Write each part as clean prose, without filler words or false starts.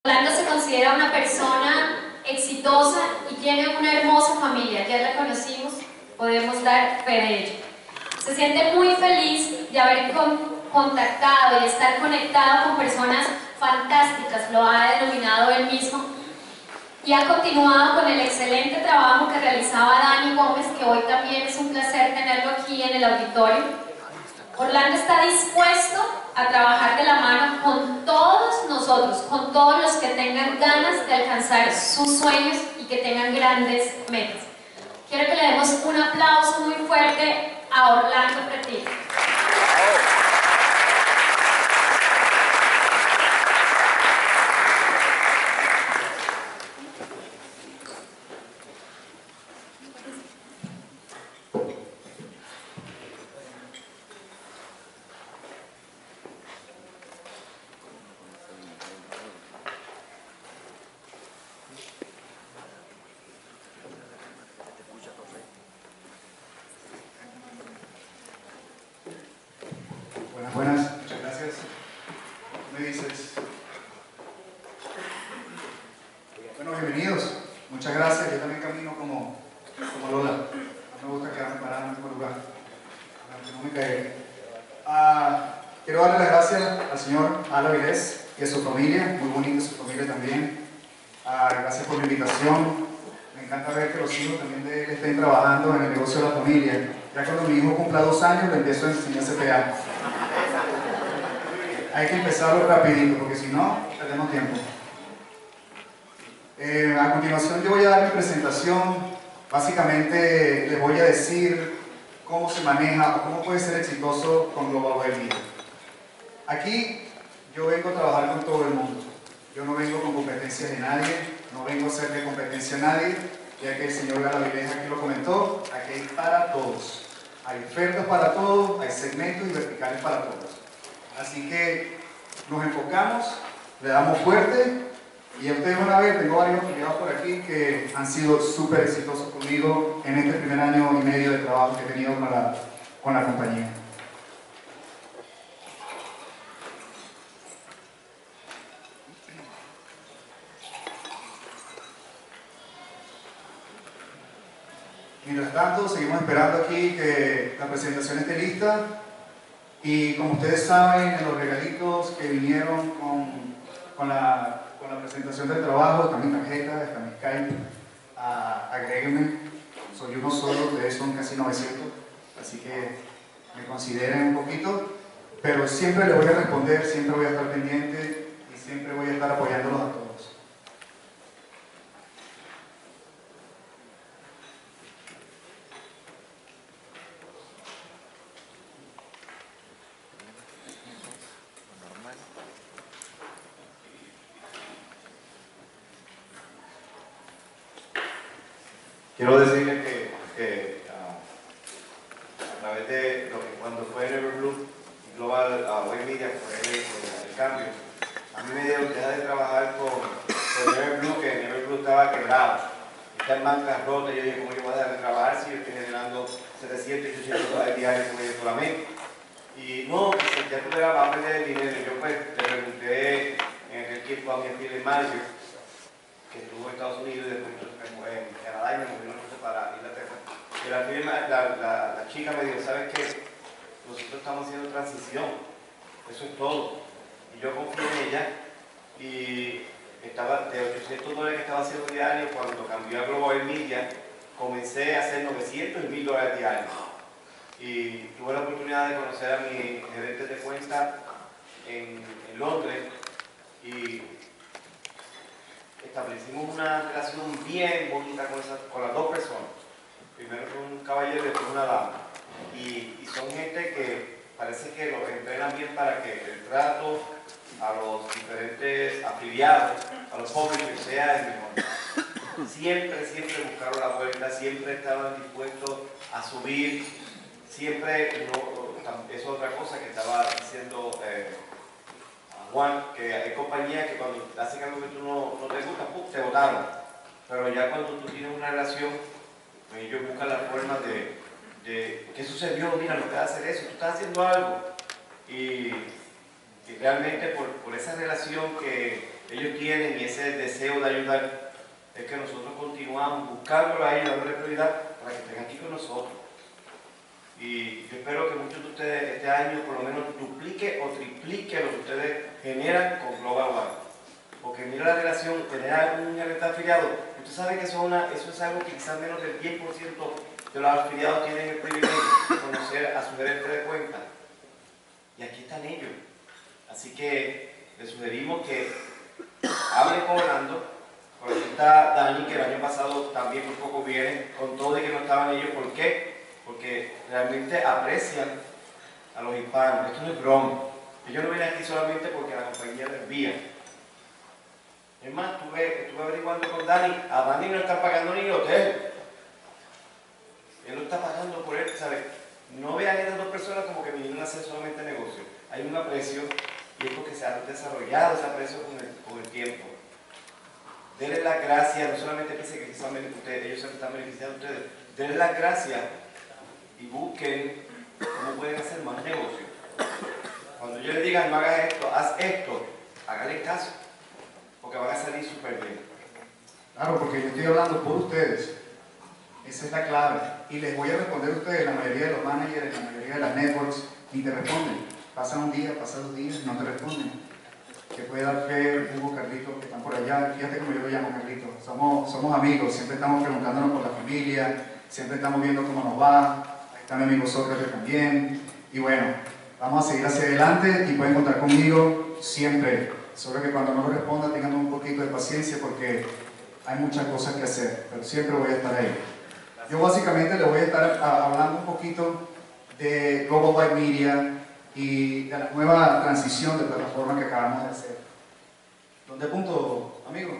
Orlando se considera una persona exitosa y tiene una hermosa familia. Ya la conocimos, podemos dar fe de ello. Se siente muy feliz de haber contactado y estar conectado con personas fantásticas, lo ha denominado él mismo, y ha continuado con el excelente trabajo que realizaba Dani Gómez, que hoy también es un placer tenerlo aquí en el auditorio. Orlando está dispuesto a trabajar de la mano con todos nosotros, con todos los que tengan ganas de alcanzar sus sueños y que tengan grandes metas. Quiero que le demos un aplauso muy fuerte a Orlando Pretil. Buenas, muchas gracias. ¿Qué me dices? Bueno, bienvenidos. Muchas gracias. Yo también camino como Lola. No me gusta quedarme parado en el mismo lugar. Aunque no me caeré. Quiero darle las gracias al señor Ala Vilés y a su familia. Muy bonita su familia también. Gracias por la invitación. Me encanta ver que los hijos también de él estén trabajando en el negocio de la familia. Ya cuando mi hijo cumpla 2 años, le empiezo a enseñar CPA. Hay que empezarlo rapidito, porque si no, perdemos tiempo. A continuación yo voy a dar mi presentación. Básicamente les voy a decir cómo se maneja o cómo puede ser exitoso con Global Web Media. Aquí yo vengo a trabajar con todo el mundo. Yo no vengo con competencias de nadie, no vengo a hacerle competencia a nadie, ya que el señor Galavilés aquí lo comentó, aquí hay para todos. Hay ofertas para todos, hay segmentos y verticales para todos. Así que nos enfocamos, le damos fuerte y ya ustedes van a ver, tengo varios afiliados por aquí que han sido súper exitosos conmigo en este primer año y medio de trabajo que he tenido con la compañía. Mientras tanto, seguimos esperando aquí que la presentación esté lista. Y como ustedes saben, en los regalitos que vinieron con la presentación del trabajo, está mi tarjeta, está mi Skype, agréguenme, soy uno solo, ustedes son casi 900, así que me consideren un poquito, pero siempre les voy a responder, siempre voy a estar pendiente y siempre voy a estar apoyándolos a todos. Quiero decirles que a través de lo que cuando fue Neverblue Global Web Media fue el cambio, a mí me dieron dejar de trabajar con Neverblue, que Neverblue estaba quebrado, está en bancarrota. Yo dije, ¿cómo yo voy a dejar de trabajar si yo estoy generando 700 y 800 dólares diarios con ellos solamente? Y no, pues ya tú vas a perder el dinero. Yo pues le pregunté en aquel tiempo a mi affiliate manager, que estuvo en Estados Unidos y después en Canadá, y me movió para Inglaterra. Y la chica me dijo, ¿sabes qué? Nosotros estamos haciendo transición, eso es todo. Y yo confié en ella y estaba de 800 dólares que estaba haciendo diario. Cuando cambió a Global Media, comencé a hacer 900 y 1000 dólares diarios. Y tuve la oportunidad de conocer a mi gerente de cuenta en Londres y establecimos una relación bien bonita con las dos personas. Primero con un caballero y después una dama. Y son gente que parece que los entrenan bien para que el trato a los diferentes afiliados, a los publishers, sea el mejor. Siempre buscaron la vuelta, siempre estaban dispuestos a subir, siempre, eso es otra cosa que estaba diciendo Juan, que hay compañías que cuando hacen algo que tú no te gusta, te votaron. Pero ya cuando tú tienes una relación, ellos buscan la forma de ¿qué sucedió? Mira, no te vas a hacer eso, tú estás haciendo algo. Y realmente por esa relación que ellos tienen y ese deseo de ayudar, es que nosotros continuamos buscándolo a ellos, dándole prioridad para que estén aquí con nosotros. Y yo espero que muchos de ustedes este año por lo menos duplique o triplique lo que ustedes generan con Global One. Porque mira la relación, tener un gerente afiliado, usted sabe que eso es algo que quizás menos del 10% de los afiliados tienen el privilegio de conocer a su gerente de cuenta. Y aquí están ellos. Así que les sugerimos que hablen con Orlando. Por aquí está Dani, que el año pasado también un poco viene, con todo de que no estaban ellos. ¿Por qué? Porque realmente aprecian a los hispanos. Esto no es broma. Ellos no vienen aquí solamente porque la compañía les envía. Es más, estuve averiguando con Dani. A Dani no están pagando ni el hotel. Él lo está pagando por él, ¿sabes? No vean a estas dos personas como que vinieron a hacer solamente negocio. Hay un aprecio y es porque se ha desarrollado ese aprecio con el tiempo. Denle las gracias, no solamente piensen que quizás ellos se están beneficiando de ustedes. Denle las gracias y busquen cómo pueden hacer más negocio. Cuando yo les diga no hagas esto, haz esto, háganle caso, porque van a salir súper bien. Claro, porque yo estoy hablando por ustedes. Esa es la clave. Y les voy a responder a ustedes, la mayoría de los managers, la mayoría de las networks, ni te responden. Pasa un día, pasa 2 días, no te responden. Que puede dar fe, Hugo, Carlitos, que están por allá. Fíjate como yo lo llamo, Carlitos. Somos amigos, siempre estamos preguntándonos por la familia, siempre estamos viendo cómo nos va. Ahí está mi amigo Sócrates también. Y bueno, vamos a seguir hacia adelante y pueden contar conmigo siempre. Solo que cuando no lo responda tengan un poquito de paciencia porque hay muchas cosas que hacer, pero siempre voy a estar ahí. Yo básicamente les voy a estar hablando un poquito de Global Wide Media y de la nueva transición de plataforma que acabamos de hacer. ¿Dónde apunto, amigo?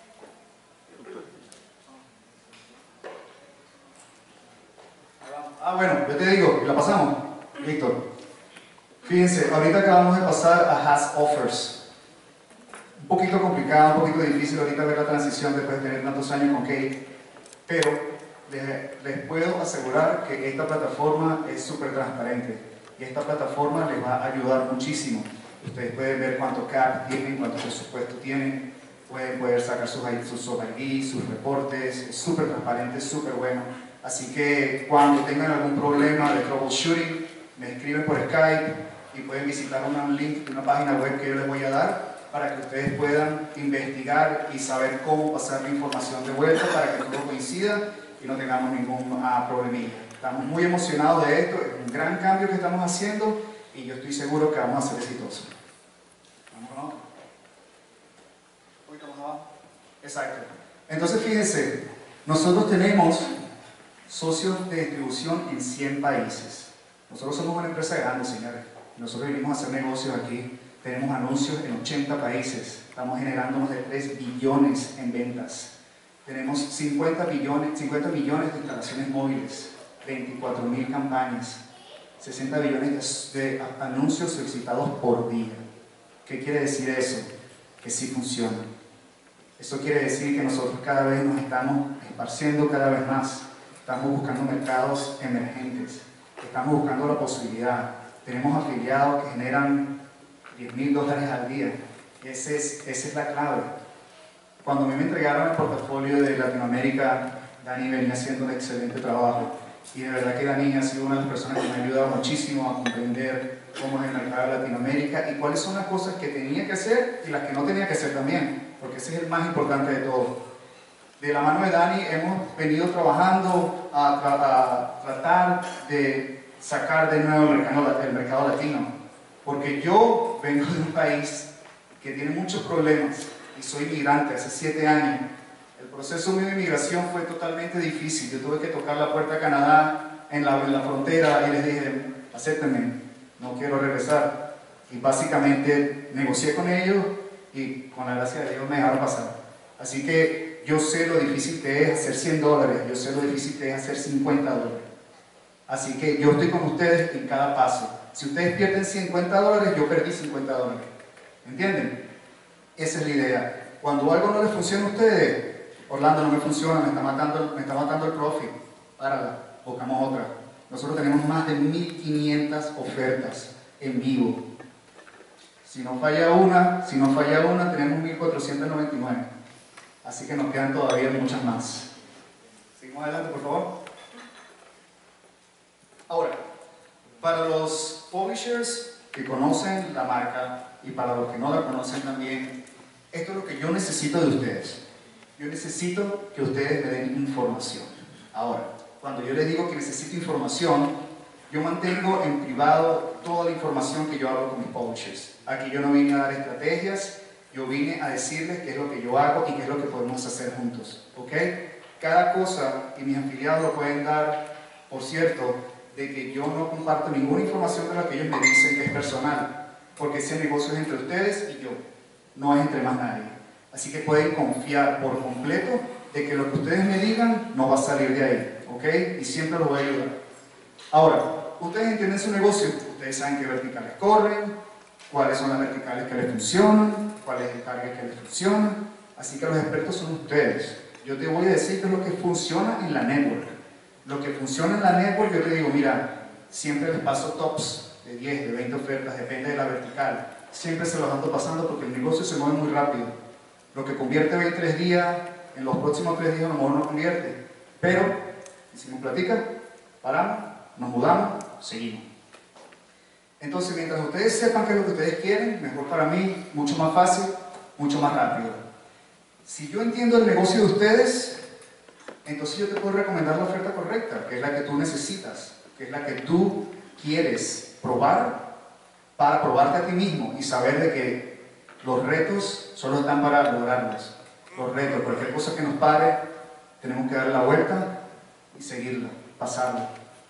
Bueno, yo te digo, ¿la pasamos? Víctor. Fíjense, ahorita acabamos de pasar a Has Offers. Un poquito complicado, un poquito difícil ahorita ver la transición después de tener tantos años con Kate, pero les puedo asegurar que esta plataforma es súper transparente y esta plataforma les va a ayudar muchísimo. Ustedes pueden ver cuánto CAP tienen, cuánto presupuesto tienen, pueden poder sacar sus ID, sus reportes, es súper transparente, es súper bueno. Así que cuando tengan algún problema de troubleshooting, me escriben por Skype y pueden visitar un link de una página web que yo les voy a dar para que ustedes puedan investigar y saber cómo pasar la información de vuelta para que todo coincida y no tengamos ningún problemilla. Estamos muy emocionados de esto, es un gran cambio que estamos haciendo y yo estoy seguro que vamos a ser exitosos. ¿Vamos con otro? Un poquito más abajo. Exacto. Entonces fíjense, nosotros tenemos socios de distribución en 100 países. Nosotros somos una empresa grande, señores. Nosotros venimos a hacer negocios aquí. Tenemos anuncios en 80 países. Estamos generando más de 3 billones en ventas. Tenemos 50 millones de instalaciones móviles, 24.000 campañas, 60 billones de anuncios solicitados por día. ¿Qué quiere decir eso? Que sí funciona. Eso quiere decir que nosotros cada vez nos estamos esparciendo cada vez más. Estamos buscando mercados emergentes. Estamos buscando la posibilidad. Tenemos afiliados que generan $10.000 al día. Esa es la clave. Cuando a mí me entregaron el portafolio de Latinoamérica, Dani venía haciendo un excelente trabajo. Y de verdad que Dani ha sido una de las personas que me ha ayudado muchísimo a comprender cómo es el mercado de Latinoamérica y cuáles son las cosas que tenía que hacer y las que no tenía que hacer también, porque ese es el más importante de todo. De la mano de Dani hemos venido trabajando a tratar de sacar de nuevo el mercado latino, porque yo vengo de un país que tiene muchos problemas y soy migrante hace 7 años. El proceso mío de inmigración fue totalmente difícil. Yo tuve que tocar la puerta de Canadá en la frontera y les dije, acéptenme, no quiero regresar. Y básicamente negocié con ellos y con la gracia de Dios me dejaron pasar. Así que yo sé lo difícil que es hacer $100, yo sé lo difícil que es hacer $50. Así que yo estoy con ustedes en cada paso. Si ustedes pierden $50, yo perdí $50. ¿Entienden? Esa es la idea. Cuando algo no les funciona a ustedes, Orlando no me funciona, me está matando el profit, párala, buscamos otra. Nosotros tenemos más de 1.500 ofertas en vivo. Si no falla una, tenemos 1499. Así que nos quedan todavía muchas más. Seguimos adelante, por favor. Ahora, para los publishers que conocen la marca y para los que no la conocen también, esto es lo que yo necesito de ustedes. Yo necesito que ustedes me den información. Ahora, cuando yo les digo que necesito información, yo mantengo en privado toda la información que yo hago con mis publishers. Aquí yo no vine a dar estrategias, yo vine a decirles qué es lo que yo hago y qué es lo que podemos hacer juntos. ¿Ok? Cada cosa, y mis afiliados lo pueden dar, por cierto, de que yo no comparto ninguna información de la que ellos me dicen que es personal, porque ese negocio es entre ustedes y yo, no es entre más nadie. Así que pueden confiar por completo de que lo que ustedes me digan no va a salir de ahí, ¿ok? Y siempre los voy a ayudar. Ahora, ustedes entienden su negocio, ustedes saben qué verticales corren, cuáles son las verticales que les funcionan, cuál es el target que les funciona, así que los expertos son ustedes. Yo te voy a decir qué es lo que funciona en la network. Lo que funciona en la network, yo te digo, mira, siempre les paso tops de 10, de 20 ofertas, depende de la vertical. Siempre se los ando pasando porque el negocio se mueve muy rápido. Lo que convierte hoy en 3 días, en los próximos 3 días a lo mejor no convierte. Pero, hicimos platica, paramos, nos mudamos, seguimos. Entonces, mientras ustedes sepan qué es lo que ustedes quieren, mejor para mí, mucho más fácil, mucho más rápido. Si yo entiendo el negocio de ustedes, entonces yo te puedo recomendar la oferta correcta, que es la que tú necesitas, que es la que tú quieres probar para probarte a ti mismo y saber de que los retos solo están para lograrlos. Los retos, cualquier cosa que nos pare, tenemos que darle la vuelta y seguirla, pasarla.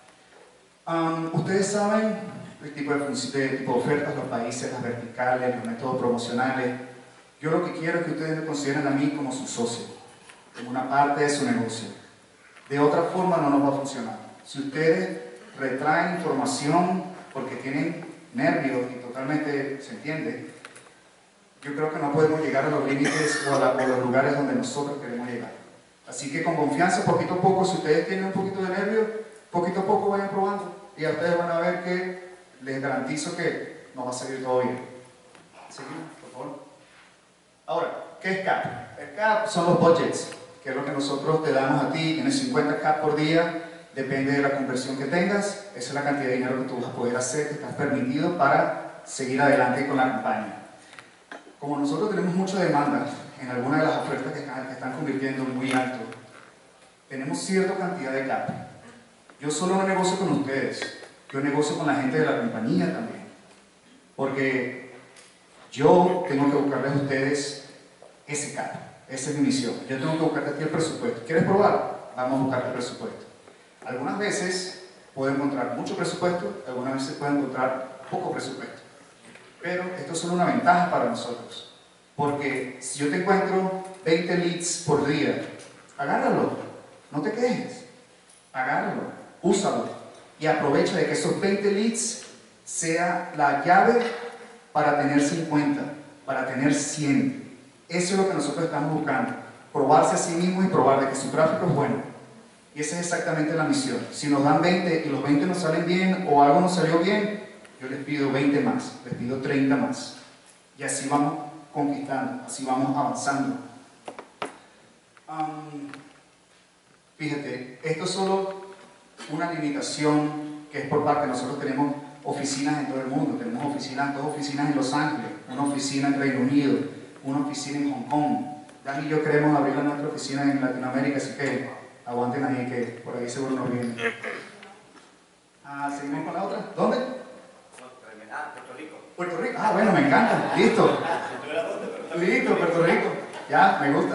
Ustedes saben el tipo de ofertas, los países, las verticales, los métodos promocionales. Yo lo que quiero es que ustedes me consideren a mí como su socio, como una parte de su negocio. De otra forma no nos va a funcionar. Si ustedes retraen información porque tienen nervios y totalmente se entiende, yo creo que no podemos llegar a los límites o a los lugares donde nosotros queremos llegar. Así que con confianza, poquito a poco, si ustedes tienen un poquito de nervios, poquito a poco vayan probando y a ustedes van a ver que les garantizo que nos va a salir todo bien. Seguimos, por favor. Ahora, ¿qué es CAP? El CAP son los budgets, que es lo que nosotros te damos a ti. Tienes 50 CAP por día, depende de la conversión que tengas, esa es la cantidad de dinero que tú vas a poder hacer, que estás permitido para seguir adelante con la campaña. Como nosotros tenemos mucha demanda en algunas de las ofertas que están convirtiendo muy alto, tenemos cierta cantidad de CAP. Yo solo no negocio con ustedes, yo negocio con la gente de la compañía también, porque yo tengo que buscarles a ustedes ese CAP, esa es mi misión. Yo tengo que buscarte a ti el presupuesto. ¿Quieres probar? Vamos a buscar el presupuesto. Algunas veces puedo encontrar mucho presupuesto, algunas veces puedo encontrar poco presupuesto. Pero esto es solo una ventaja para nosotros, porque si yo te encuentro 20 leads por día, agárralo, no te quejes, agárralo, úsalo y aprovecha de que esos 20 leads sea la llave para tener 50, para tener 100. Eso es lo que nosotros estamos buscando, probarse a sí mismo y probar de que su tráfico es bueno. Y esa es exactamente la misión. Si nos dan 20 y los 20 nos salen bien o algo nos salió bien, yo les pido 20 más, les pido 30 más. Y así vamos conquistando, así vamos avanzando. Fíjate, esto es solo una limitación que es por parte. Nosotros tenemos oficinas en todo el mundo, tenemos oficinas, 2 oficinas en Los Ángeles, una oficina en Reino Unido, una oficina en Hong Kong. Dani y yo queremos abrir nuestra oficina en Latinoamérica, así que aguanten ahí que por ahí seguro nos vienen. Seguimos con la otra. ¿Dónde? Puerto Rico. Puerto Rico. Bueno, me encanta. Listo. Listo, Puerto Rico. Ya, me gusta.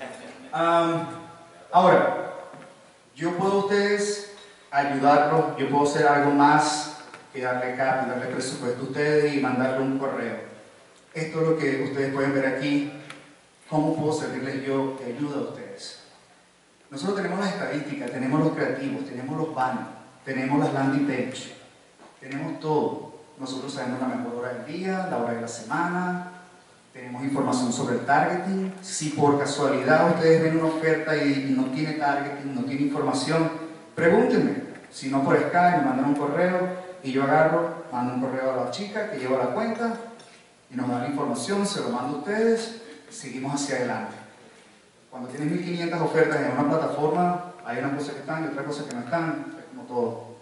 Ahora, yo puedo a ustedes ayudarlos, yo puedo hacer algo más que darle CAP, darle presupuesto a ustedes y mandarle un correo. Esto es lo que ustedes pueden ver aquí. ¿Cómo puedo servirles yo de ayuda a ustedes? Nosotros tenemos las estadísticas, tenemos los creativos, tenemos los banners, tenemos las landing page, tenemos todo. Nosotros sabemos la mejor hora del día, la hora de la semana, tenemos información sobre el targeting. Si por casualidad ustedes ven una oferta y no tiene targeting, no tiene información, pregúntenme. Si no, por Skype me mandan un correo y yo agarro, mando un correo a la chica que lleva la cuenta y nos da la información, se lo mando a ustedes y seguimos hacia adelante. Cuando tienes 1500 ofertas en una plataforma, hay unas cosas que están y otras cosas que no están, es como todo.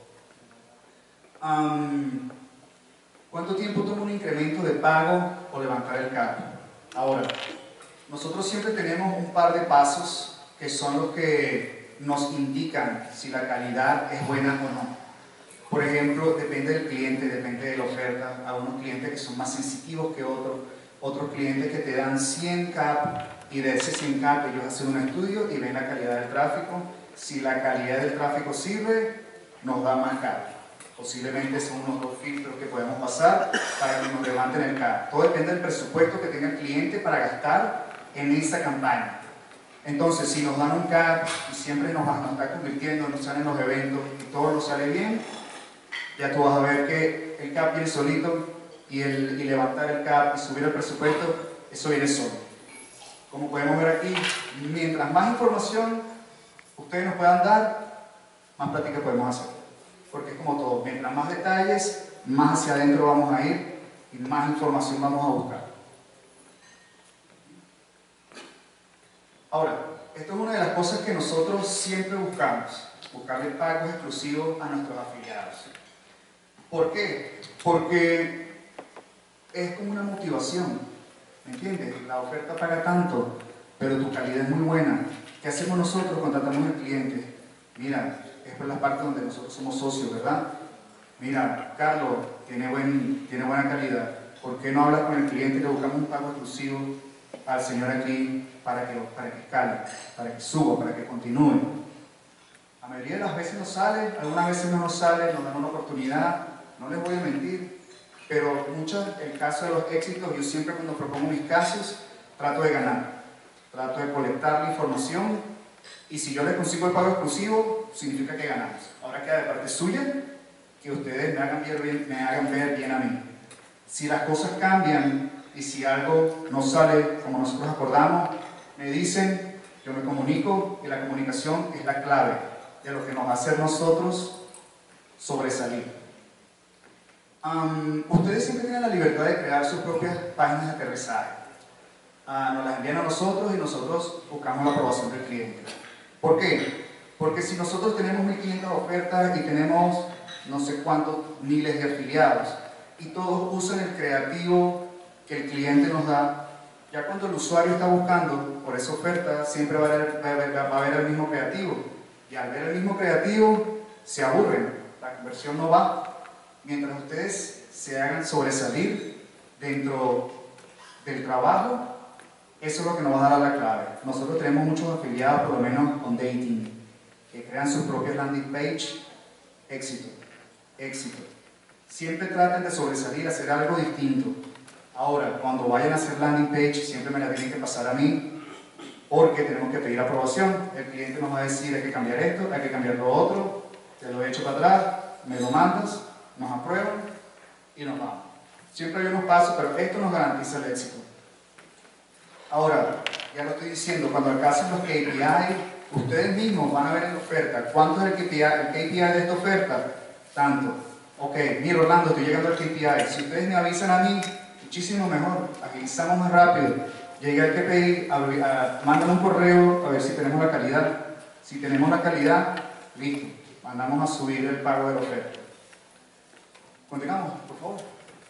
¿Cuánto tiempo toma un incremento de pago o levantar el CAP? Ahora, nosotros siempre tenemos un par de pasos que son los que nos indican si la calidad es buena o no. Por ejemplo, depende del cliente, depende de la oferta. Hay unos clientes que son más sensitivos que otros, otros clientes que te dan 100 CAP y de ese 100 CAP ellos hacen un estudio y ven la calidad del tráfico. Si la calidad del tráfico sirve, nos da más CAP. Posiblemente son unos 2 filtros que podemos pasar para que nos levanten el CAP. Todo depende del presupuesto que tenga el cliente para gastar en esa campaña. Entonces, si nos dan un CAP y siempre nos está convirtiendo, nos salen los eventos y todo nos sale bien, ya tú vas a ver que el CAP viene solito y levantar el CAP y subir el presupuesto, eso viene solo. Como podemos ver aquí, mientras más información ustedes nos puedan dar, más práctica podemos hacer. Porque es como todo, mientras más detalles, más hacia adentro vamos a ir y más información vamos a buscar. Ahora, esto es una de las cosas que nosotros siempre buscamos, buscarle pagos exclusivos a nuestros afiliados. ¿Por qué? Porque es como una motivación, ¿me entiendes? La oferta paga tanto, pero tu calidad es muy buena. ¿Qué hacemos nosotros? Contratamos al cliente. Mira, esta es la parte donde nosotros somos socios, ¿verdad? Mira, Carlos tiene buena calidad. ¿Por qué no hablas con el cliente y le buscamos un pago exclusivo al señor aquí para que escale, para que suba, para que continúe? La mayoría de las veces nos sale, algunas veces no nos sale, nos dan una oportunidad, no les voy a mentir, pero el caso de los éxitos, yo siempre cuando propongo mis casos, trato de ganar, trato de colectar la información y si yo les consigo el pago exclusivo, significa que ganamos. Ahora queda de parte suya que ustedes me hagan ver bien a mí. Si las cosas cambian y si algo no sale como nosotros acordamos, me dicen, yo me comunico y la comunicación es la clave de lo que nos va a hacer nosotros sobresalir. Ustedes siempre tienen la libertad de crear sus propias páginas de aterrizaje. Nos las envían a nosotros y nosotros buscamos la aprobación del cliente. ¿Por qué? Porque si nosotros tenemos 1500 ofertas y tenemos no sé cuántos miles de afiliados y todos usan el creativo que el cliente nos da, ya cuando el usuario está buscando por esa oferta siempre va a ver el mismo creativo y al ver el mismo creativo se aburren, la conversión no va. Mientras ustedes se hagan sobresalir dentro del trabajo, eso es lo que nos va a dar la clave. Nosotros tenemos muchos afiliados, por lo menos con dating, que crean sus propias landing page. Éxito, éxito. Siempre traten de sobresalir, hacer algo distinto. Ahora, cuando vayan a hacer landing page, siempre me la tienen que pasar a mí, porque tenemos que pedir aprobación. El cliente nos va a decir, hay que cambiar esto, hay que cambiar lo otro, te lo he hecho para atrás, me lo mandas, nos aprueban y nos vamos. Siempre hay unos pasos, pero esto nos garantiza el éxito. Ahora, ya lo estoy diciendo, cuando alcancen los KPI, ustedes mismos van a ver en la oferta cuánto es el KPI de esta oferta. Tanto. Ok, mira Orlando, estoy llegando al KPI. Si ustedes me avisan a mí, muchísimo mejor, agilizamos más rápido. Llegué al KPI, mándame un correo a ver si tenemos la calidad. Si tenemos la calidad, listo, mandamos a subir el pago de la oferta. Continuamos, por favor.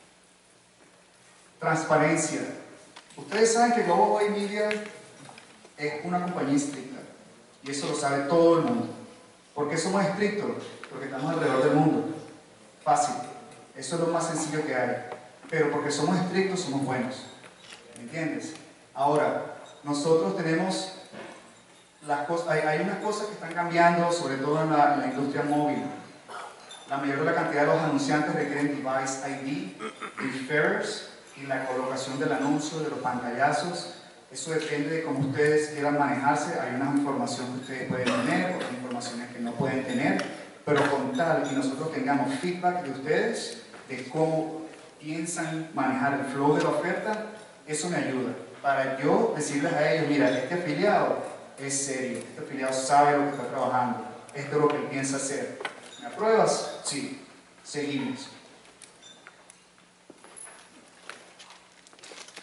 Transparencia. Ustedes saben que Global Wave Media es una compañía estricta y eso lo sabe todo el mundo. ¿Por qué somos estrictos? Porque estamos alrededor del mundo. Fácil. Eso es lo más sencillo que hay. Pero porque somos estrictos, somos buenos. ¿Me entiendes? Ahora, nosotros tenemos las cosas, hay unas cosas que están cambiando, sobre todo en la industria móvil. La mayor de la cantidad de los anunciantes requieren device ID, referrers y la colocación del anuncio, de los pantallazos. Eso depende de cómo ustedes quieran manejarse. Hay una información que ustedes pueden tener, otras informaciones que no pueden tener, pero con tal que nosotros tengamos feedback de ustedes, de cómo piensan manejar el flow de la oferta, eso me ayuda. Para yo decirles a ellos, mira, este afiliado es serio, este afiliado sabe lo que está trabajando, esto es lo que él piensa hacer. ¿Me apruebas? Sí. Seguimos.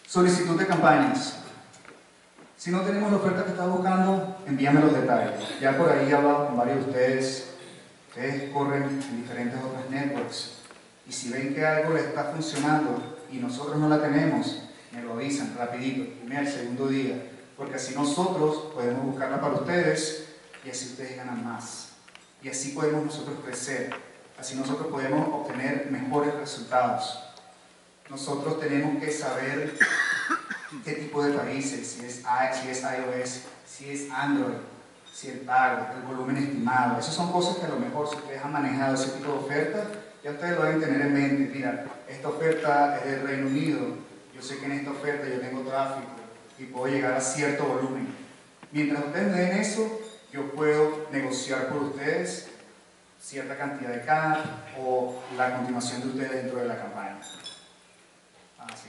Solicitud de campañas. Si no tenemos la oferta que estás buscando, envíame los detalles. Ya por ahí he hablado con varios de ustedes. Ustedes corren en diferentes otras networks. Y si ven que algo les está funcionando y nosotros no la tenemos, me lo avisan rapidito, el primer, segundo día. Porque así nosotros podemos buscarla para ustedes y así ustedes ganan más. Y así podemos nosotros crecer. Así nosotros podemos obtener mejores resultados. Nosotros tenemos que saber qué tipo de países, si es iOS, si es Android, si el pago, el volumen estimado. Esas son cosas que a lo mejor si ustedes han manejado ese tipo de ofertas, ya ustedes lo deben tener en mente. Mira, esta oferta es del Reino Unido, yo sé que en esta oferta yo tengo tráfico y puedo llegar a cierto volumen. Mientras ustedes me den eso, yo puedo negociar por ustedes cierta cantidad de CAC o la continuación de ustedes dentro de la campaña. Así.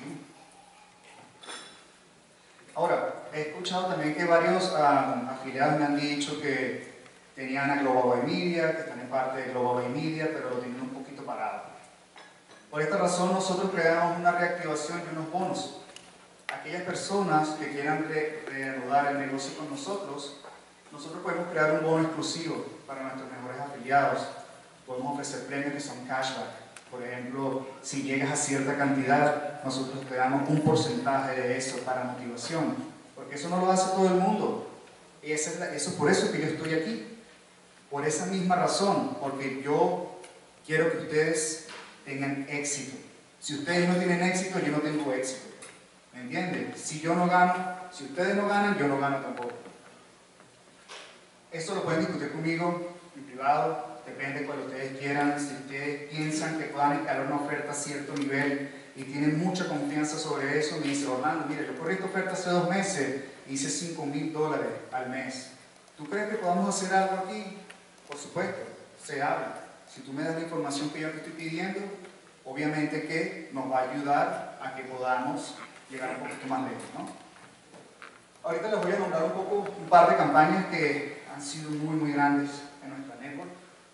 Ahora, he escuchado también que varios afiliados me han dicho que tenían a Global Buy Media, que están en parte de Global Buy Media, pero lo tienen un poquito parado. Por esta razón nosotros creamos una reactivación y unos bonos. Aquellas personas que quieran reanudar el negocio con nosotros podemos crear un bono exclusivo para nuestros mejores afiliados. Podemos ofrecer premios que son cashback. Por ejemplo, si llegas a cierta cantidad, nosotros te damos un porcentaje de eso para motivación. Porque eso no lo hace todo el mundo. Eso es por eso que yo estoy aquí. Por esa misma razón. Porque yo quiero que ustedes tengan éxito. Si ustedes no tienen éxito, yo no tengo éxito. ¿Me entienden? Si yo no gano, si ustedes no ganan, yo no gano tampoco. Esto lo pueden discutir conmigo en privado. Depende de cuál ustedes quieran. Si ustedes piensan que puedan escalar una oferta a cierto nivel y tienen mucha confianza sobre eso, me dice Orlando, mira, yo corrí esta oferta hace 2 meses y hice $5,000 al mes. ¿Tú crees que podamos hacer algo aquí? Por supuesto, se habla. Si tú me das la información que yo te estoy pidiendo, obviamente que nos va a ayudar a que podamos llegar un poquito más lejos, ¿no? Ahorita les voy a nombrar un par de campañas que han sido muy grandes en nuestra network.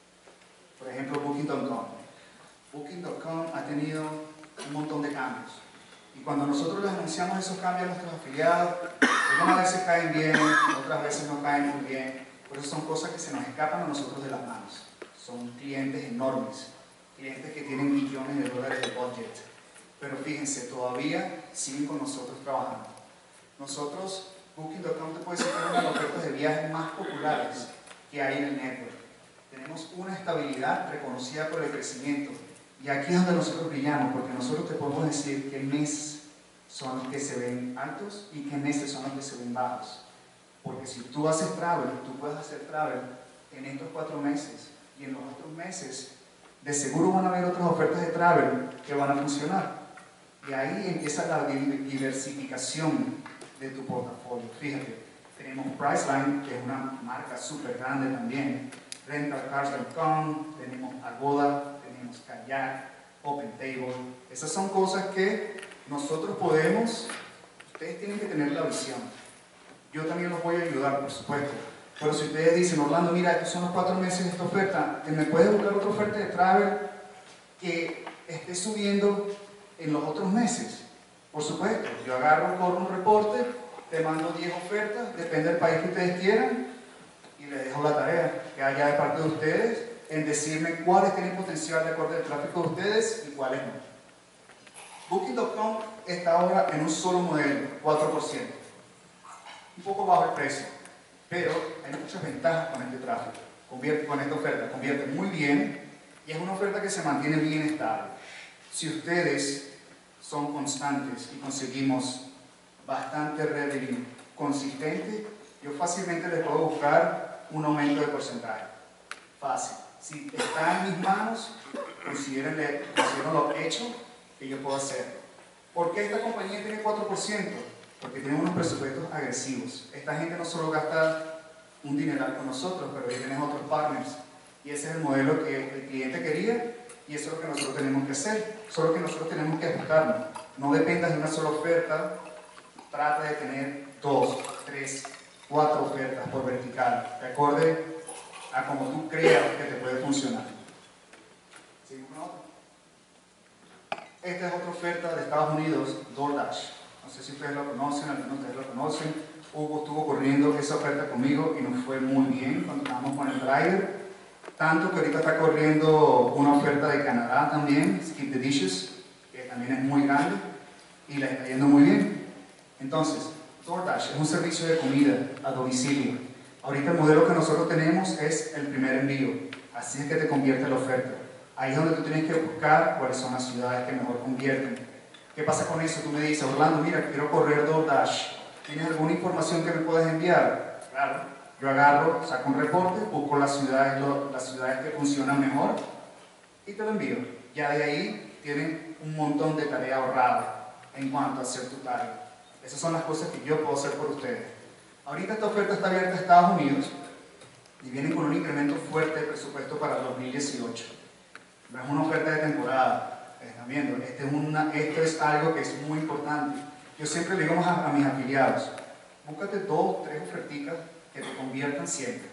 Por ejemplo, Booking.com. Booking.com ha tenido un montón de cambios. Y cuando nosotros les anunciamos esos cambios a nuestros afiliados, algunas veces caen bien, otras veces no caen muy bien. Por eso son cosas que se nos escapan a nosotros de las manos. Son clientes enormes, clientes que tienen millones de dólares de budget. Pero fíjense, todavía siguen con nosotros trabajando. Nosotros, Booking.com te puede decir que es una de las ofertas de viajes más populares que hay en el network. Tenemos una estabilidad reconocida por el crecimiento. Y aquí es donde nosotros brillamos, porque nosotros te podemos decir qué meses son los que se ven altos y qué meses son los que se ven bajos. Porque si tú haces travel, tú puedes hacer travel en estos 4 meses y en los otros meses de seguro van a haber otras ofertas de travel que van a funcionar. Y ahí empieza la diversificación de tu portafolio. Fíjate, tenemos Priceline, que es una marca súper grande también, RentalCars.com, tenemos Agoda, tenemos Kayak, OpenTable. Esas son cosas que nosotros podemos, ustedes tienen que tener la visión. Yo también los voy a ayudar, por supuesto. Pero si ustedes dicen, Orlando, mira, estos son los 4 meses de esta oferta, ¿me puedes buscar otra oferta de travel que esté subiendo en los otros meses? Por supuesto, yo agarro, corro un reporte, te mando 10 ofertas, depende del país que ustedes quieran, y les dejo la tarea que haya de parte de ustedes en decirme cuáles tienen potencial de acuerdo al tráfico de ustedes y cuáles no. Booking.com está ahora en un solo modelo, 4%. Un poco bajo el precio, pero hay muchas ventajas con este tráfico, con esta oferta, convierte muy bien y es una oferta que se mantiene bien estable. Si ustedes son constantes y conseguimos bastante revenue consistente, yo fácilmente les puedo buscar un aumento de porcentaje. Fácil. Si está en mis manos, considero lo hecho que yo puedo hacer. ¿Por qué esta compañía tiene 4%? Porque tiene unos presupuestos agresivos. Esta gente no solo gasta un dineral con nosotros, pero ellos tienen otros partners. Y ese es el modelo que el cliente quería y eso es lo que nosotros tenemos que hacer. Solo que nosotros tenemos que ajustarnos. No dependas de una sola oferta, trata de tener 2, 3, 4 ofertas por vertical, de acuerdo a como tú creas que te puede funcionar. ¿Seguimos con otra? Esta es otra oferta de Estados Unidos, DoorDash. No sé si ustedes lo conocen, algunos de ustedes lo conocen. Hugo estuvo corriendo esa oferta conmigo y nos fue muy bien cuando estábamos con el driver. Tanto que ahorita está corriendo una oferta de Canadá también, Skip the Dishes, que también es muy grande y la está yendo muy bien. Entonces, DoorDash es un servicio de comida a domicilio. Ahorita el modelo que nosotros tenemos es el primer envío, así es que te convierte la oferta. Ahí es donde tú tienes que buscar cuáles son las ciudades que mejor convierten. ¿Qué pasa con eso? Tú me dices, Orlando, mira, quiero correr DoorDash. ¿Tienes alguna información que me puedas enviar? Claro. Yo agarro, saco un reporte, busco las ciudades que funcionan mejor y te lo envío. Ya de ahí tienen un montón de tarea ahorrada en cuanto a hacer tu tarea. Esas son las cosas que yo puedo hacer por ustedes. Ahorita esta oferta está abierta a Estados Unidos y viene con un incremento fuerte de presupuesto para el 2018. No es una oferta de temporada, están viendo, esto es algo que es muy importante. Yo siempre le digo a mis afiliados, búscate 2, 3 oferticas que te conviertan siempre,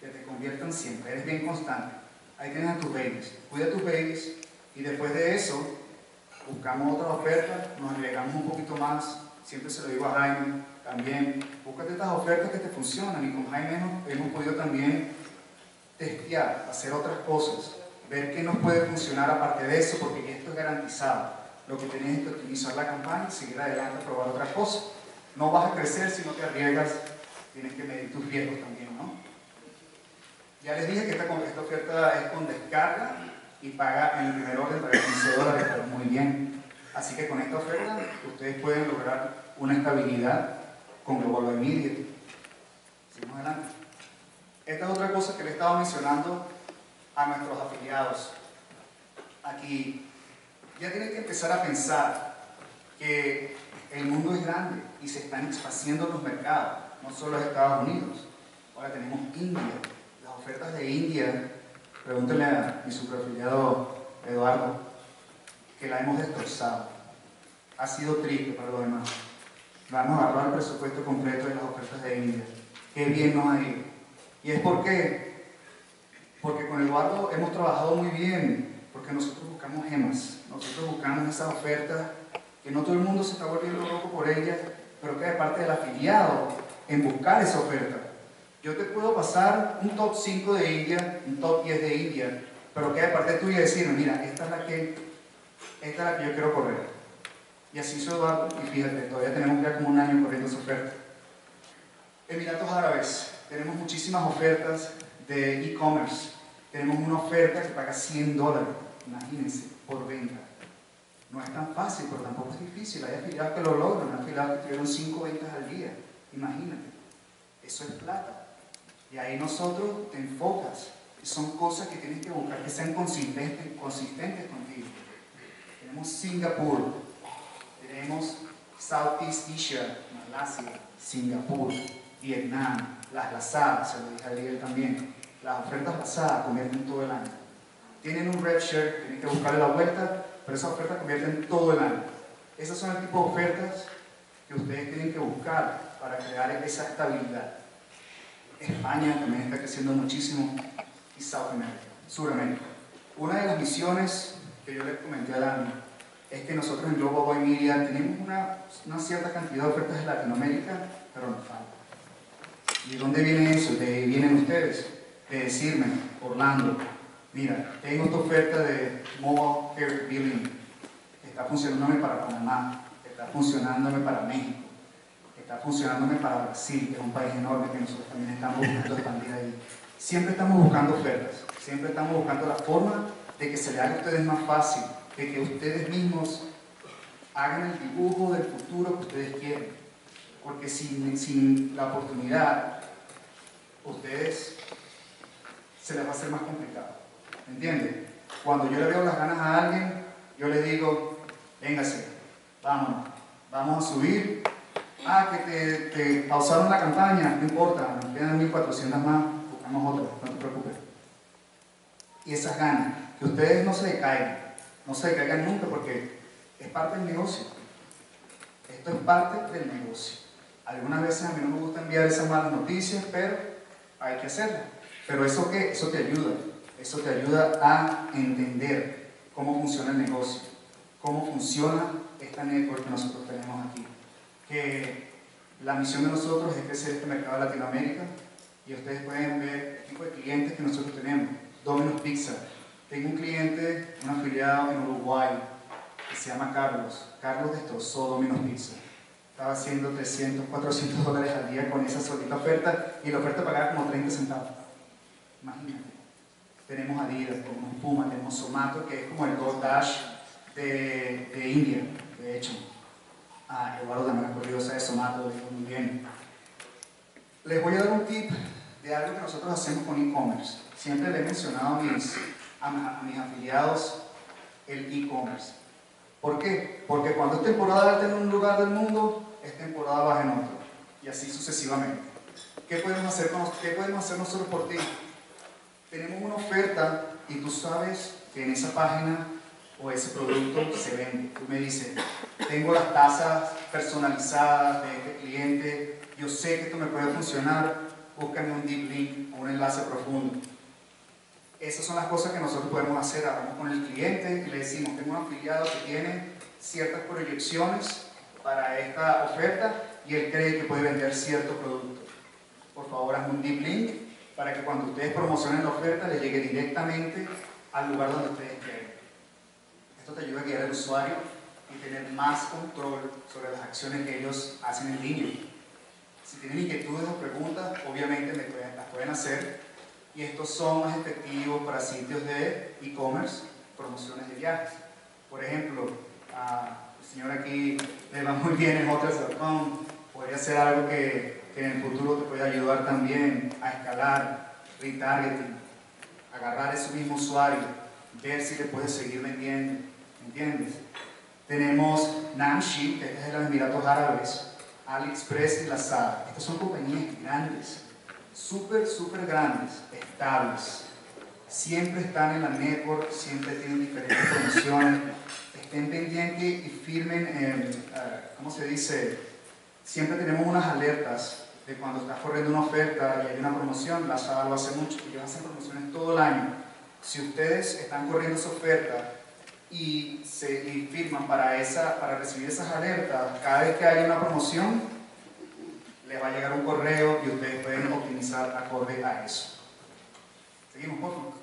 eres bien constante. Ahí tienes a tus babies, cuida a tus babies y después de eso buscamos otra oferta, nos agregamos un poquito más. Siempre se lo digo a Jaime también, búscate estas ofertas que te funcionan y con Jaime hemos podido también testear, hacer otras cosas, ver qué nos puede funcionar aparte de eso, porque esto es garantizado. Lo que tienes es que optimizar la campaña y seguir adelante a probar otras cosas. No vas a crecer si no te arriesgas, tienes que medir tus riesgos también, ¿no? Ya les dije que esta oferta es con descarga y paga en el primer orden para $15, pero muy bien. Así que con esta oferta ustedes pueden lograr una estabilidad con Global Buy Media. Seguimos adelante. Esta es otra cosa que le he estado mencionando a nuestros afiliados. Aquí ya tienen que empezar a pensar que el mundo es grande y se están expandiendo los mercados, no solo Estados Unidos. Ahora tenemos India. Las ofertas de India, pregúntenle a mi superafiliado Eduardo, que la hemos destrozado. Ha sido triste para los demás. Vamos a agarrar el presupuesto completo de las ofertas de India. Qué bien nos ha ido. ¿Y es por qué? Porque con Eduardo hemos trabajado muy bien, porque nosotros buscamos gemas, nosotros buscamos esas ofertas que no todo el mundo se está volviendo loco por ellas, pero que de parte del afiliado en buscar esa oferta. Yo te puedo pasar un top 5 de India, un top 10 de India, pero que de parte tuya decirme, mira, esta es la que yo quiero correr. Y así hizo Eduardo, y fíjate, todavía tenemos ya como un año corriendo esa oferta. Emiratos Árabes, tenemos muchísimas ofertas de e-commerce. Tenemos una oferta que paga $100, imagínense, por venta. No es tan fácil, pero tampoco es difícil. Hay afiliados que lo logran, hay afiliados que tuvieron 5 ventas al día. Imagínate, eso es plata. Y ahí nosotros te enfocas. Son cosas que tienes que buscar que sean consistentes contigo. Tenemos Singapur, tenemos Southeast Asia, Malasia, Singapur, Vietnam, las lazadas, se lo dije ayer también. Las ofertas lazadas convierten todo el año. Tienen un red share, tienen que buscarle la vuelta, pero esas ofertas convierten todo el año. Esas son el tipo de ofertas que ustedes tienen que buscar para crear esa estabilidad. España también está creciendo muchísimo y Sudamérica. Una de las misiones que yo les comenté a Dani es que nosotros en Global Buy Media tenemos una cierta cantidad de ofertas de Latinoamérica, pero nos falta. ¿Y de dónde viene eso? De ahí vienen ustedes, de decirme, Orlando, mira, tengo esta oferta de Mobile Hair Billing, que está funcionándome para Panamá, que está funcionándome para México, que está funcionándome para Brasil, que es un país enorme que nosotros también estamos buscando expandir ahí. Siempre estamos buscando ofertas, siempre estamos buscando la forma de que se le haga a ustedes más fácil, de que ustedes mismos hagan el dibujo del futuro que ustedes quieren. Porque sin la oportunidad, ustedes se les va a hacer más complicado. ¿Me entienden? Cuando yo le veo las ganas a alguien, yo le digo, véngase, vámonos, vamos a subir. Ah, que te pausaron la campaña, no importa, nos quedan 1400 más, buscamos otra, no te preocupes. Y esas ganas, que ustedes no se decaigan nunca, porque es parte del negocio. Esto es parte del negocio. Algunas veces a mí no me gusta enviar esas malas noticias, pero hay que hacerlo. Pero ¿eso qué? Eso te ayuda. Eso te ayuda a entender cómo funciona el negocio, cómo funciona esta network que nosotros tenemos aquí. que la misión de nosotros es crecer este mercado de Latinoamérica y ustedes pueden ver el tipo de clientes que nosotros tenemos. Domino's Pizza. Tengo un cliente, un afiliado en Uruguay que se llama Carlos. Carlos destrozó Domino's Pizza. Estaba haciendo 300, 400 dólares al día con esa solita oferta y la oferta pagaba como 30 centavos. Imagínate. Tenemos Adidas, tenemos Puma, tenemos Zomato, que es como el DoorDash de India, de hecho. Eduardo también ha corrido esa de Zomato, lo dijo muy bien. Les voy a dar un tip de algo que nosotros hacemos con e-commerce. Siempre le he mencionado a mis afiliados el e-commerce. ¿Por qué? Porque cuando es temporada alta en un lugar del mundo, es temporada baja en otro. Y así sucesivamente. ¿Qué podemos hacer nosotros por ti? Tenemos una oferta y tú sabes que en esa página o ese producto se vende. Tú me dices, tengo las tazas personalizadas de este cliente, yo sé que esto me puede funcionar, búscame un deep link o un enlace profundo. Esas son las cosas que nosotros podemos hacer. Hablamos con el cliente y le decimos, tengo un afiliado que tiene ciertas proyecciones para esta oferta y él cree que puede vender cierto producto. Por favor, hazme un deep link para que cuando ustedes promocionen la oferta le llegue directamente al lugar donde ustedes quieren. Esto te ayuda a guiar al usuario y tener más control sobre las acciones que ellos hacen en línea. Si tienen inquietudes o preguntas, obviamente las pueden hacer. Y estos son más efectivos para sitios de e-commerce, promociones de viajes. Por ejemplo, el señor aquí le va muy bien en hotels.com. Podría ser algo que en el futuro te puede ayudar también a escalar, retargeting, agarrar ese mismo usuario, ver si le puedes seguir vendiendo, ¿entiendes? Tenemos Namshi, que este es de los Emiratos Árabes, AliExpress y Lazada. Estas son compañías grandes, súper grandes, estables. Siempre están en la network, siempre tienen diferentes promociones. Estén pendientes y firmen, ¿cómo se dice? Siempre tenemos unas alertas de cuando está corriendo una oferta y hay una promoción. Lazada lo hace mucho, ellos hacen promociones todo el año. Si ustedes están corriendo esa oferta y firman para recibir esas alertas, cada vez que haya una promoción, les va a llegar un correo y ustedes pueden optimizar acorde a eso. Seguimos, por favor.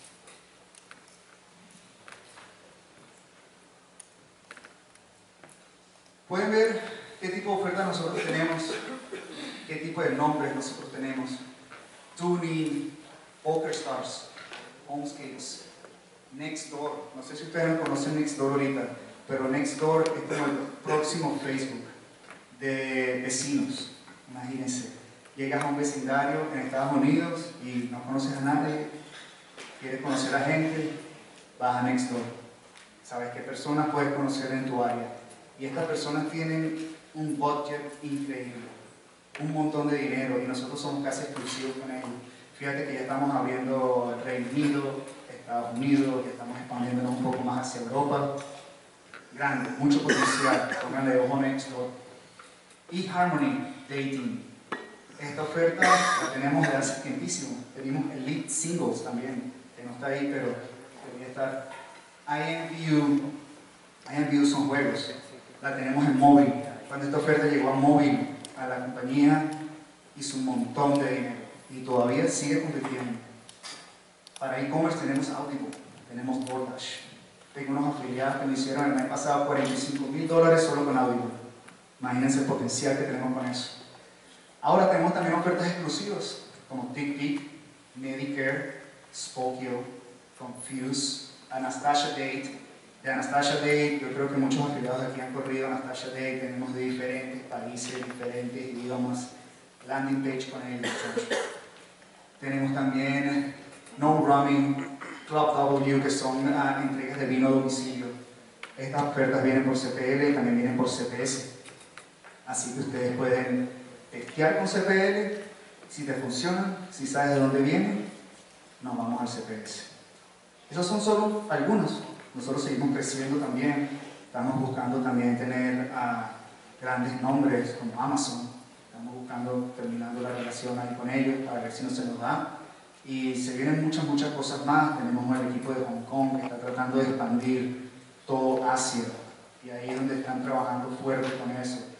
Pueden ver qué tipo de ofertas nosotros tenemos, qué tipo de nombres nosotros tenemos. Tuning, PokerStars, Homescapes, Nextdoor. No sé si ustedes no conocen Nextdoor ahorita, pero Nextdoor es como el próximo Facebook de vecinos. Imagínense, llegas a un vecindario en Estados Unidos y no conoces a nadie, quieres conocer a gente, vas a Nextdoor. Sabes qué personas puedes conocer en tu área. Y estas personas tienen un budget increíble, un montón de dinero, y nosotros somos casi exclusivos con ellos. Fíjate que ya estamos abriendo el Reino Unido, Estados Unidos, ya estamos expandiéndonos un poco más hacia Europa. Grande, mucho potencial, pónganle ojo Nextdoor. eHarmony Dating. Esta oferta la tenemos de hace tiempísimo. Tenemos Elite Singles también, que no está ahí, pero debería estar. IMView son juegos. La tenemos en móvil. Cuando esta oferta llegó a móvil, a la compañía hizo un montón de dinero y todavía sigue compitiendo. Para e-commerce tenemos Audible, tenemos DoorDash. Tengo unos afiliados que me hicieron el mes pasado $45,000 solo con Audible. Imagínense el potencial que tenemos con eso. Ahora tenemos también ofertas exclusivas como TickPick, Medicare, Spokio, Confuse, Anastasia Date. De Anastasia Date, yo creo que muchos afiliados aquí han corrido Anastasia Date, tenemos de diferentes países, diferentes idiomas, landing page con ellos. Tenemos también No Roaming, Club W, que son entregas de vino a domicilio. Estas ofertas vienen por CPL y también vienen por CPS. Así que ustedes pueden testear con CPL, si te funcionan, si sabes de dónde vienen, nos vamos al CPS. Esos son solo algunos. Nosotros seguimos creciendo también, estamos buscando también tener grandes nombres como Amazon, estamos buscando, terminando la relación ahí con ellos para ver si no se nos da. Y se vienen muchas cosas más. Tenemos el equipo de Hong Kong que está tratando de expandir todo Asia, y ahí es donde están trabajando fuerte con eso.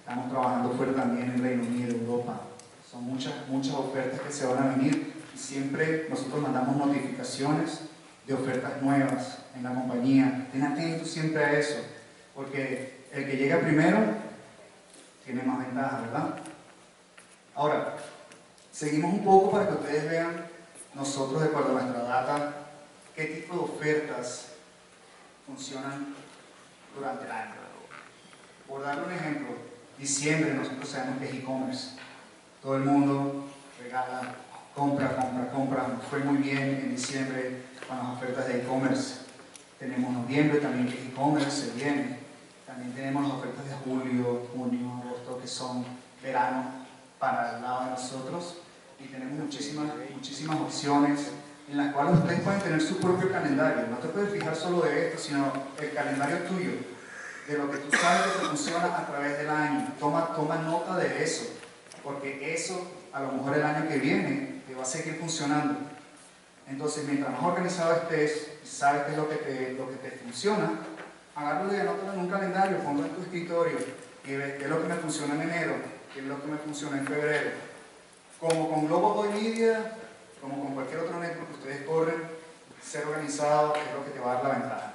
Estamos trabajando fuerte también en Reino Unido, Europa. Son muchas ofertas que se van a venir y siempre nosotros mandamos notificaciones de ofertas nuevas en la compañía. Estén atentos siempre a eso, porque el que llega primero tiene más ventaja, ¿verdad? Ahora, seguimos un poco para que ustedes vean nosotros, de acuerdo a nuestra data, qué tipo de ofertas funcionan durante el año. Por darle un ejemplo, diciembre nosotros sabemos que es e-commerce. Todo el mundo regala, compra. Nos fue muy bien en diciembre con las ofertas de e-commerce. Tenemos noviembre también que es e-commerce, se viene. También tenemos las ofertas de julio, junio, agosto, que son verano para el lado de nosotros. Y tenemos muchísimas opciones en las cuales ustedes pueden tener su propio calendario. No te puedes fijar solo de esto, sino el calendario tuyo, de lo que tú sabes que te funciona a través del año. Toma nota de eso, porque eso a lo mejor el año que viene te va a seguir funcionando. Entonces, mientras más organizado estés y sabes qué es lo que te funciona, agárralo y anótalo en un calendario, ponlo en tu escritorio y ves qué es lo que me funciona en enero, qué es lo que me funciona en febrero. Como con Global Boy Media, como con cualquier otro network que ustedes corren, ser organizado es lo que te va a dar la ventaja.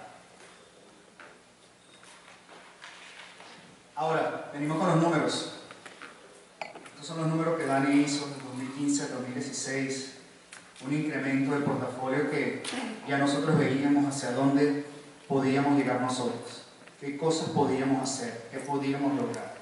Ahora, venimos con los números. Estos son los números que Dani hizo de 2015 al 2016. Un incremento del portafolio que ya nosotros veíamos hacia dónde podíamos llegar nosotros. Qué cosas podíamos hacer, qué podíamos lograr.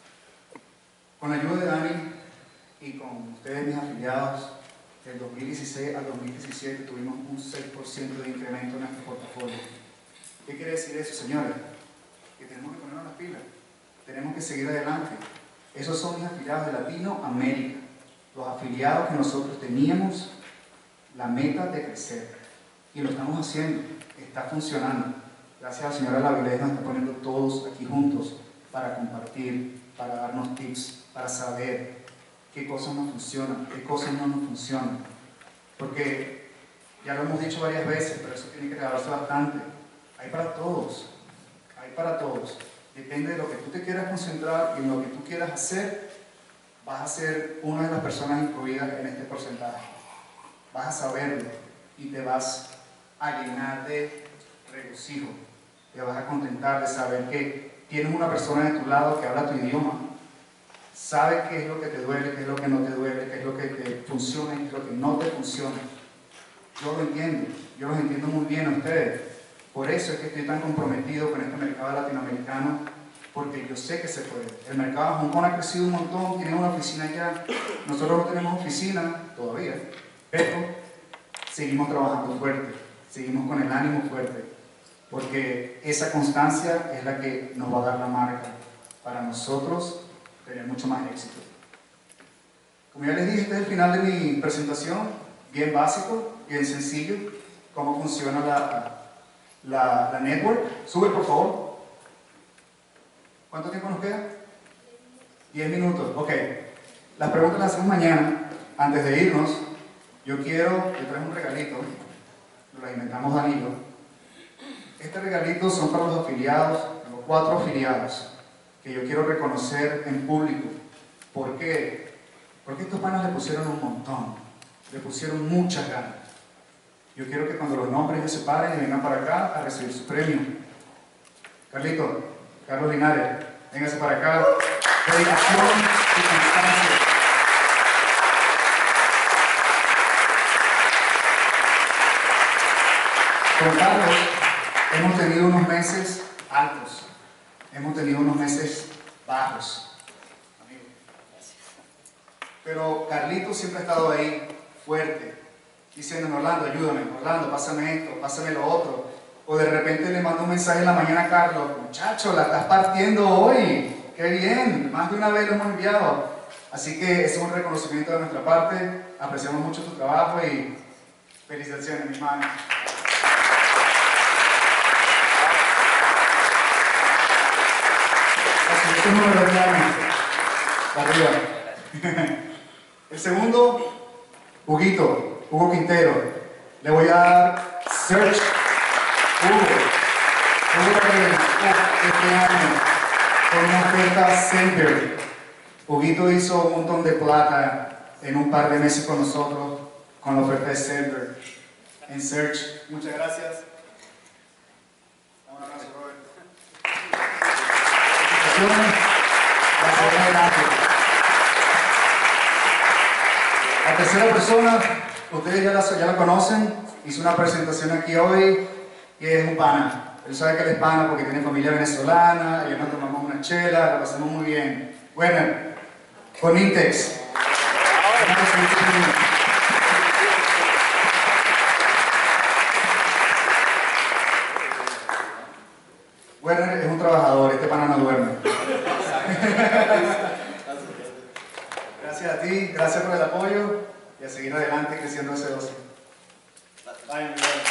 Con la ayuda de Dani y con ustedes, mis afiliados, del 2016 al 2017 tuvimos un 6% de incremento en nuestro portafolio. ¿Qué quiere decir eso, señores? Que tenemos que ponernos las pilas. Tenemos que seguir adelante. Esos son mis afiliados de Latinoamérica, los afiliados que nosotros teníamos la meta de crecer, y lo estamos haciendo, está funcionando. Gracias a la señora Lavilés nos está poniendo todos aquí juntos para compartir, para darnos tips, para saber qué cosas nos funcionan, qué cosas no nos funcionan, porque ya lo hemos dicho varias veces, pero eso tiene que grabarse bastante. Hay para todos, depende de lo que tú te quieras concentrar y en lo que tú quieras hacer, vas a ser una de las personas incluidas en este porcentaje. Vas a saberlo y te vas a llenar de regocijo, te vas a contentar de saber que tienes una persona de tu lado que habla tu idioma, sabe qué es lo que te duele, qué es lo que no te duele, qué es lo que te funciona y qué es lo que no te funciona. Yo lo entiendo, yo los entiendo muy bien a ustedes. Por eso es que estoy tan comprometido con este mercado latinoamericano, porque yo sé que se puede. El mercado de Hong Kong ha crecido un montón, tiene una oficina allá, nosotros no tenemos oficina todavía, pero seguimos trabajando fuerte, seguimos con el ánimo fuerte, porque esa constancia es la que nos va a dar la marca para nosotros tener mucho más éxito. Como ya les dije, este es el final de mi presentación, bien básico, bien sencillo, cómo funciona la network. Sube, por favor. ¿Cuánto tiempo nos queda? 10 minutos, ok. Las preguntas las hacemos mañana. Antes de irnos, yo traje un regalito, lo inventamos Danilo. Este regalito son para los afiliados, los 4 afiliados, que yo quiero reconocer en público. ¿Por qué? Porque estos panas le pusieron un montón, le pusieron muchas ganas. Yo quiero que cuando los nombres ya se paren y vengan para acá a recibir su premio. Carlos Linares, véngase para acá. Dedicación y constancia. Con Carlos hemos tenido unos meses altos, hemos tenido unos meses bajos, amigo. Pero Carlito siempre ha estado ahí, fuerte, diciendo: Orlando, ayúdame, Orlando, pásame esto, pásame lo otro. O de repente le mando un mensaje en la mañana a Carlos: muchacho, la estás partiendo hoy, qué bien, más de una vez lo hemos enviado. Así que es un reconocimiento de nuestra parte, apreciamos mucho tu trabajo y felicitaciones, mi hermano. Este número de años, arriba. El segundo, Hugo Quintero. Le voy a dar Search Hugo este año. con una oferta Sandberg. Huguito hizo un montón de plata en un par de meses con nosotros con la oferta de Sandberg en Search. Muchas gracias. Un abrazo, Robert. La tercera persona, ustedes ya la conocen, hizo una presentación aquí hoy y es un pana. Él sabe que él es pana porque tiene familia venezolana, ellos nos tomamos una chela, la pasamos muy bien. Bueno, con Intex. Werner es un trabajador, este pana no duerme. Gracias a ti, gracias por el apoyo y a seguir adelante creciendo ese ocio. Vamos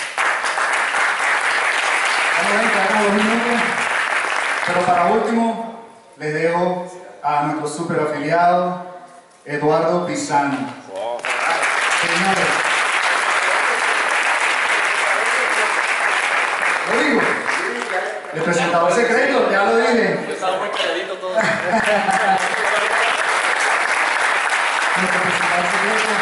a ver, quedamos 2 minutos, pero para último les dejo a nuestro super afiliado Eduardo Pisano. Señores, lo digo. El presentador secreto, ya lo dije. Estaba muy calladito todo. Nuestro presentador secreto.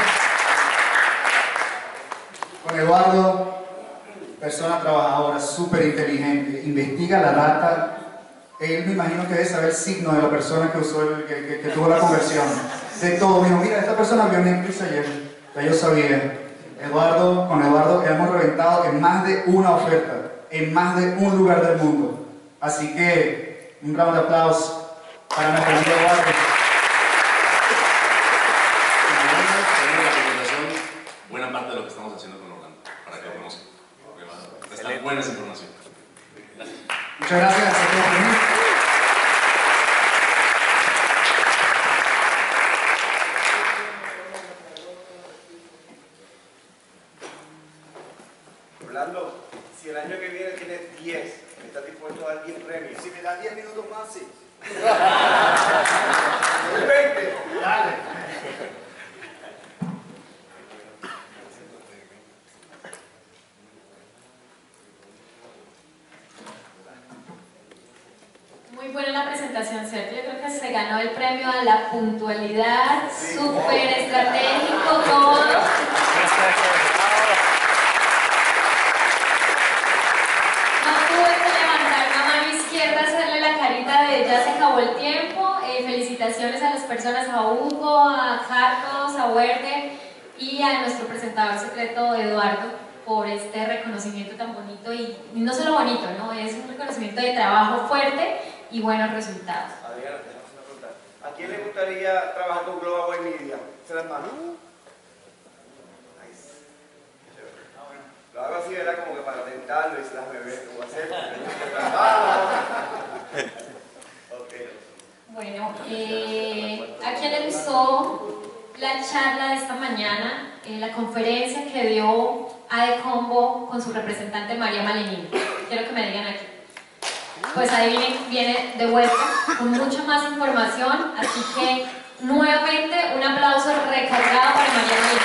Con Eduardo, persona trabajadora, súper inteligente, investiga la data. Él me imagino que debe saber el signo de la persona que usó, que tuvo la conversión. De todo, mira, esta persona vio Netflix ayer, ya yo sabía. Con Eduardo hemos reventado en más de una oferta, en más de un lugar del mundo. Así que, un round de aplausos para nuestro amigo Eduardo. Buena parte de lo que estamos haciendo con Orlando, para que lo conozcan. Está buena esa información. Muchas gracias a todos por venir. Orlando, si el año que viene tienes 10, ¿estás dispuesto a dar 10 premios? Si me das 10 minutos más, sí. 20. Dale. Muy buena la presentación, ¿cierto? Yo creo que se ganó el premio a la puntualidad, súper estratégico todo. No tuve que levantar la mano izquierda, hacerle la carita de ya se acabó el tiempo. Felicitaciones a las personas, a Hugo, a Carlos, a Werner y a nuestro presentador secreto Eduardo por este reconocimiento tan bonito y no solo bonito, ¿no? Es un reconocimiento de trabajo fuerte y buenos resultados. Adriana, tenemos una pregunta. ¿A quién le gustaría trabajar con Global Way Media? ¿Se las manos? Nice. Lo hago así, ¿verdad? Como que para tentarlo y se las bebé. ¿Cómo hacer? Ok. Bueno, ¿a quién le gustó la charla de esta mañana, la conferencia que dio ADECOMBO con su representante María Malenino? Quiero que me digan aquí. Pues ahí viene de vuelta con mucha más información, así que nuevamente un aplauso recargado para María Malenino.